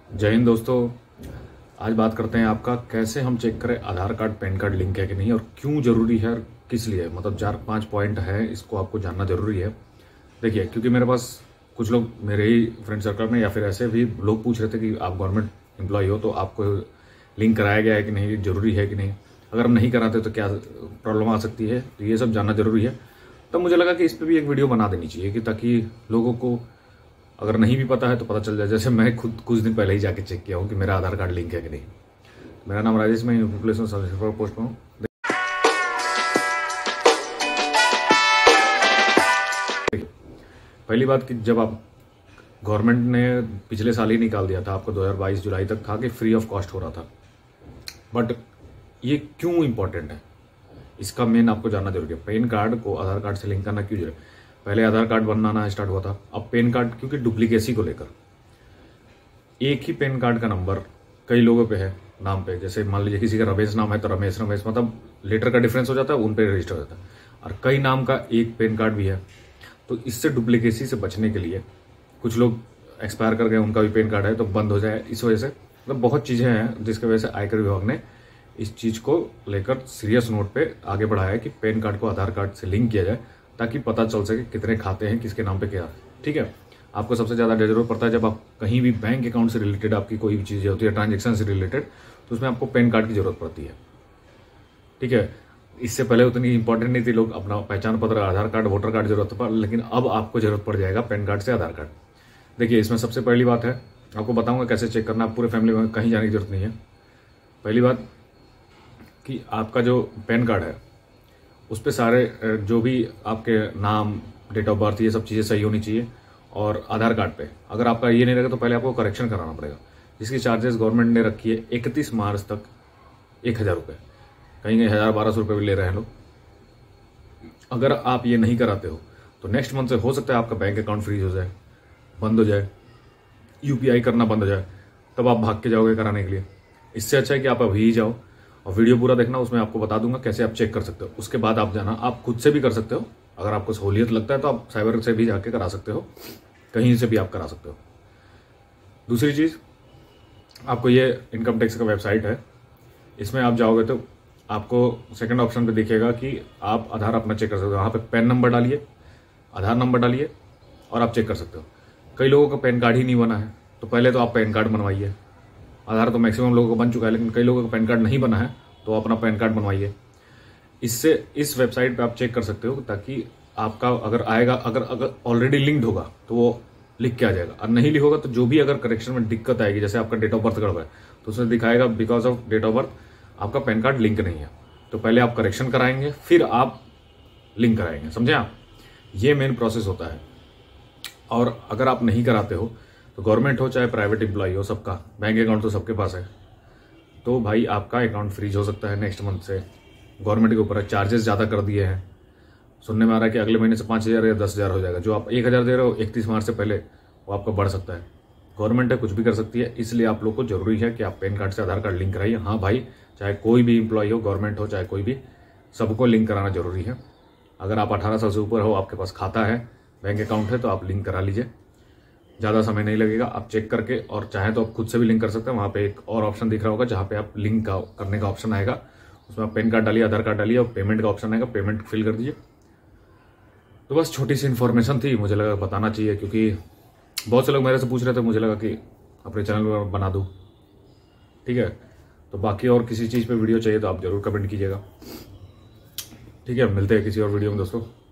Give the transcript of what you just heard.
जय हिंद दोस्तों। आज बात करते हैं आपका कैसे हम चेक करें Aadhaar card PAN card link है कि नहीं और क्यों जरूरी है और किस लिए। मतलब 4-5 पॉइंट है, इसको आपको जानना जरूरी है। देखिए, क्योंकि मेरे पास कुछ लोग मेरे ही फ्रेंड सर्कल में या फिर ऐसे भी लोग पूछ रहे थे कि आप गवर्नमेंट एम्प्लॉय हो तो आपको लिंक कराया गया है कि नहीं, जरूरी है कि नहीं, अगर हम नहीं कराते तो क्या प्रॉब्लम आ सकती है। तो ये सब जानना जरूरी है। तब मुझे लगा कि इस पर भी एक वीडियो बना देनी चाहिए कि ताकि लोगों को अगर नहीं भी पता है तो पता चल जाए। जैसे मैं खुद कुछ दिन पहले ही जाके चेक किया हूँ कि मेरा आधार कार्ड लिंक है कि नहीं। मेरा नाम राजेश, मैं पॉपुलेशन सर्विस पर पोस्ट पर हूँ। पहली बात कि जब आप गवर्नमेंट ने पिछले साल ही निकाल दिया था, आपको 2022 जुलाई तक था कि फ्री ऑफ कॉस्ट हो रहा था। बट ये क्यों इंपॉर्टेंट है, इसका मेन आपको जानना जरूरी है। पैन कार्ड को आधार कार्ड से लिंक करना क्यों जरूरी है। पहले आधार कार्ड बनाना स्टार्ट हुआ था, अब पैन कार्ड क्योंकि डुप्लीकेसी को लेकर एक ही पैन कार्ड का नंबर कई लोगों पे है नाम पे। जैसे मान लीजिए किसी का रमेश नाम है तो रमेश मतलब लेटर का डिफरेंस हो जाता है, उन पे रजिस्टर हो जाता है। और कई नाम का एक पैन कार्ड भी है, तो इससे डुप्लीकेसी से बचने के लिए कुछ लोग एक्सपायर कर गए, उनका भी पैन कार्ड है तो बंद हो जाए। इस वजह से मतलब बहुत चीजें हैं जिसकी वजह से आयकर विभाग ने इस चीज को लेकर सीरियस नोट पे आगे बढ़ाया है कि पैन कार्ड को आधार कार्ड से लिंक किया जाए ताकि पता चल सके कितने खाते हैं, किसके नाम पे क्या। ठीक है, आपको सबसे ज्यादा जरूरत पड़ता है जब आप कहीं भी बैंक अकाउंट से रिलेटेड आपकी कोई भी चीज होती है ट्रांजेक्शन से रिलेटेड, तो उसमें आपको पैन कार्ड की जरूरत पड़ती है। ठीक है, इससे पहले उतनी इंपॉर्टेंट नहीं थी, लोग अपना पहचान पत्र, आधार कार्ड, वोटर कार्ड जरूरत पड़ा, लेकिन अब आपको जरूरत पड़ जाएगा पैन कार्ड से आधार कार्ड। देखिए, इसमें सबसे पहली बात है, आपको बताऊंगा कैसे चेक करना। आप पूरे फैमिली में कहीं जाने की जरूरत नहीं है। पहली बात कि आपका जो पैन कार्ड है उस पर सारे जो भी आपके नाम, डेट ऑफ बर्थ, ये सब चीज़ें सही होनी चाहिए। और आधार कार्ड पे अगर आपका ये नहीं रहेगा तो पहले आपको करेक्शन कराना पड़ेगा, जिसकी चार्जेस गवर्नमेंट ने रखी है 31 मार्च तक 1000 रुपये, कहीं 1000-1200 रुपये भी ले रहे हैं लोग। अगर आप ये नहीं कराते हो तो नेक्स्ट मंथ से हो सकता है आपका बैंक अकाउंट फ्रीज हो जाए, बंद हो जाए, यूपीआई करना बंद हो जाए, तब आप भाग के जाओगे कराने के लिए। इससे अच्छा है कि आप अभी ही जाओ और वीडियो पूरा देखना, उसमें आपको बता दूंगा कैसे आप चेक कर सकते हो। उसके बाद आप जाना, आप खुद से भी कर सकते हो, अगर आपको सहूलियत लगता है तो आप साइबर से भी जाके करा सकते हो, कहीं से भी आप करा सकते हो। दूसरी चीज, आपको ये इनकम टैक्स का वेबसाइट है, इसमें आप जाओगे तो आपको सेकंड ऑप्शन पे दिखेगा कि आप आधार अपना चेक कर सकते हो। वहां पे पैन नंबर डालिए, आधार नंबर डालिए और आप चेक कर सकते हो। कई लोगों का पैन कार्ड ही नहीं बना है, तो पहले तो आप पैन कार्ड बनवाइए। आधार तो मैक्सिमम लोगों को बन चुका है, लेकिन कई लोगों का पैन कार्ड नहीं बना है, तो अपना पैन कार्ड बनवाइए। इससे इस वेबसाइट पे आप चेक कर सकते हो ताकि आपका अगर आएगा, अगर ऑलरेडी लिंक्ड होगा तो वो लिख के आ जाएगा, और नहीं लिखोगा तो जो भी अगर करेक्शन में दिक्कत आएगी, जैसे आपका डेट ऑफ बर्थ गड़बड़ है तो उसमें दिखाएगा because of date of birth आपका पैन कार्ड लिंक नहीं है। तो पहले आप करेक्शन कराएंगे फिर आप लिंक कराएंगे, समझे आप? ये मेन प्रोसेस होता है। और अगर आप नहीं कराते हो तो गवर्नमेंट हो चाहे प्राइवेट एम्प्लॉय हो, सबका बैंक अकाउंट तो सबके पास है, तो भाई आपका अकाउंट फ्रीज हो सकता है नेक्स्ट मंथ से। गवर्नमेंट के ऊपर चार्जेस ज़्यादा कर दिए हैं, सुनने में आ रहा है कि अगले महीने से 5000 या 10,000 हो जाएगा। जो आप 1000 दे रहे हो 31 मार्च से पहले, वो आपका बढ़ सकता है। गवर्नमेंट है, कुछ भी कर सकती है, इसलिए आप लोग को जरूरी है कि आप पैन कार्ड से आधार कार्ड लिंक कराइए। हाँ भाई, चाहे कोई भी एम्प्लॉय हो, गवर्नमेंट हो चाहे कोई भी, सबको लिंक कराना जरूरी है। अगर आप 18 साल से ऊपर हो, आपके पास खाता है, बैंक अकाउंट है, तो आप लिंक करा लीजिए, ज़्यादा समय नहीं लगेगा। आप चेक करके, और चाहे तो आप खुद से भी लिंक कर सकते हैं। वहाँ पे एक और ऑप्शन दिख रहा होगा जहाँ पे आप लिंक करने का ऑप्शन आएगा, उसमें आप पैन कार्ड डालिए, आधार कार्ड डालिए और पेमेंट का ऑप्शन आएगा, पेमेंट फिल कर दीजिए। तो बस छोटी सी इन्फॉर्मेशन थी, मुझे लगा बताना चाहिए, क्योंकि बहुत से लोग मेरे से पूछ रहे थे, मुझे लगा कि अपने चैनल पर बना दूँ। ठीक है, तो बाकी और किसी चीज़ पे वीडियो चाहिए तो आप जरूर कमेंट कीजिएगा। ठीक है, मिलते हैं किसी और वीडियो में दोस्तों।